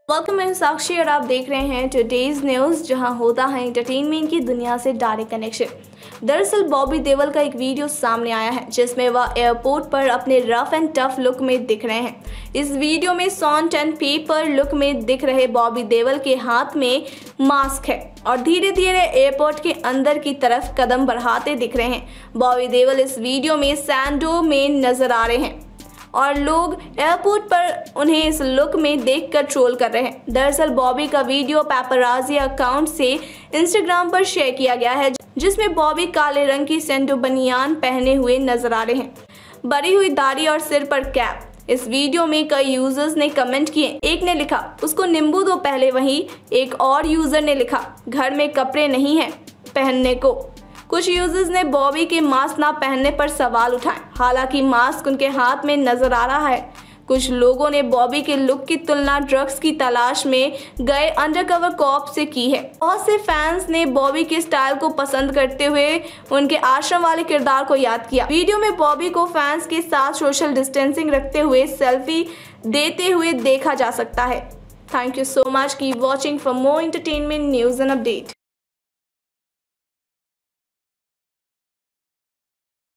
Welcome, मैं साक्षी और आप देख रहे हैं टुडेज न्यूज़, जहां होता है एंटरटेनमेंट की दुनिया से डायरेक्ट कनेक्शन। दरअसल बॉबी देओल का एक वीडियो सामने आया है जिसमें वह एयरपोर्ट पर अपने रफ एंड टफ लुक में दिख रहे हैं। इस वीडियो में सॉल्ट एंड पेपर लुक में दिख रहे बॉबी देओल के हाथ में मास्क है और धीरे धीरे एयरपोर्ट के अंदर की तरफ कदम बढ़ाते दिख रहे हैं। बॉबी देओल इस वीडियो में सैंडो में नजर आ रहे हैं और लोग एयरपोर्ट पर उन्हें इस लुक में देखकर ट्रोल कर रहे हैं। दरअसल बॉबी का वीडियो पेपराजी अकाउंट से इंस्टाग्राम पर शेयर किया गया है जिसमें बॉबी काले रंग की सैंडो बनियान पहने हुए नजर आ रहे हैं, बड़ी हुई दाढ़ी और सिर पर कैप। इस वीडियो में कई यूजर्स ने कमेंट किए। एक ने लिखा उसको नींबू दो पहले, वहीं एक और यूजर ने लिखा घर में कपड़े नहीं हैं पहनने को। कुछ यूजर्स ने बॉबी के मास्क ना पहनने पर सवाल उठाए, हालांकि मास्क उनके हाथ में नजर आ रहा है। कुछ लोगों ने बॉबी के लुक की तुलना ड्रग्स की तलाश में गए अंडरकवर कॉप से की है। बहुत से फैंस ने बॉबी के स्टाइल को पसंद करते हुए उनके आश्रम वाले किरदार को याद किया। वीडियो में बॉबी को फैंस के साथ सोशल डिस्टेंसिंग रखते हुए सेल्फी देते हुए देखा जा सकता है। Thank you so much, keep watching for more entertainment news and update.